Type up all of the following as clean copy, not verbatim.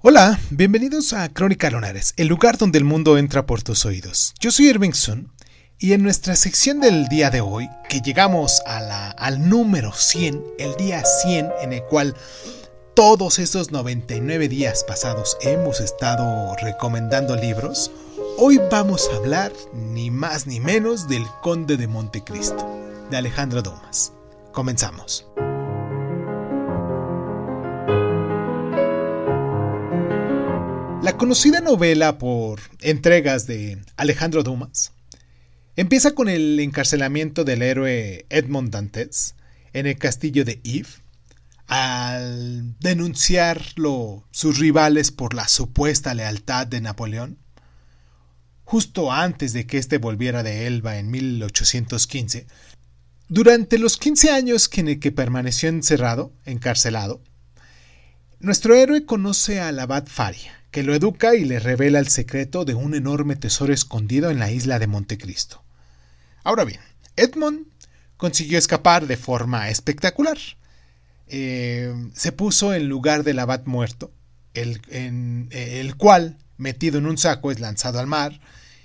Hola, bienvenidos a Crónica Lunares, el lugar donde el mundo entra por tus oídos. Yo soy Irving Sun y en nuestra sección del día de hoy, que llegamos al número 100, el día 100 en el cual todos esos 99 días pasados hemos estado recomendando libros, hoy vamos a hablar ni más ni menos del Conde de Montecristo, de Alejandro Dumas. Comenzamos. La conocida novela por entregas de Alejandro Dumas empieza con el encarcelamiento del héroe Edmond Dantes en el castillo de If, al denunciarlo sus rivales por la supuesta lealtad de Napoleón, justo antes de que éste volviera de Elba en 1815. Durante los 15 años en el que permaneció encarcelado, nuestro héroe conoce al abad Faria, que lo educa y le revela el secreto de un enorme tesoro escondido en la isla de Montecristo. Ahora bien, Edmond consiguió escapar de forma espectacular. Se puso en lugar del abad muerto, el cual, metido en un saco, es lanzado al mar,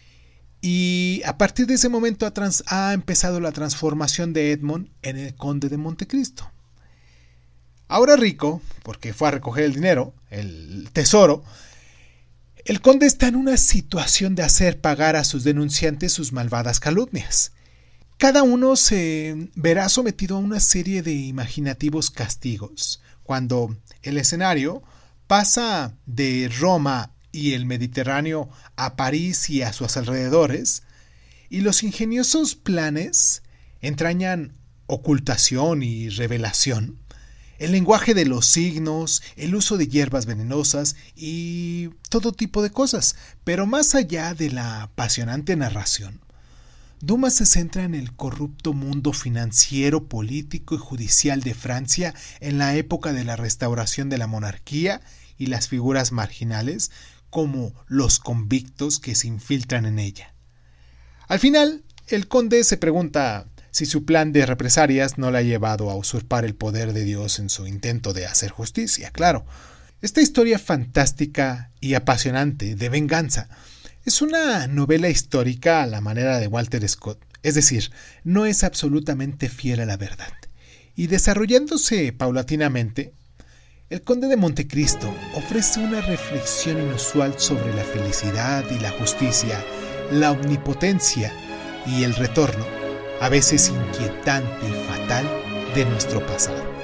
y a partir de ese momento ha empezado la transformación de Edmond en el Conde de Montecristo. Ahora rico, porque fue a recoger el dinero, el tesoro, el conde está en una situación de hacer pagar a sus denunciantes sus malvadas calumnias. Cada uno se verá sometido a una serie de imaginativos castigos, cuando el escenario pasa de Roma y el Mediterráneo a París y a sus alrededores, y los ingeniosos planes entrañan ocultación y revelación, el lenguaje de los signos, el uso de hierbas venenosas y todo tipo de cosas. Pero más allá de la apasionante narración, Dumas se centra en el corrupto mundo financiero, político y judicial de Francia en la época de la restauración de la monarquía y las figuras marginales como los convictos que se infiltran en ella. Al final, el conde se pregunta si su plan de represalias no le ha llevado a usurpar el poder de Dios en su intento de hacer justicia. Claro, esta historia fantástica y apasionante de venganza es una novela histórica a la manera de Walter Scott, es decir, no es absolutamente fiel a la verdad. Y desarrollándose paulatinamente, el Conde de Montecristo ofrece una reflexión inusual sobre la felicidad y la justicia, la omnipotencia y el retorno, a veces inquietante y fatal, de nuestro pasado.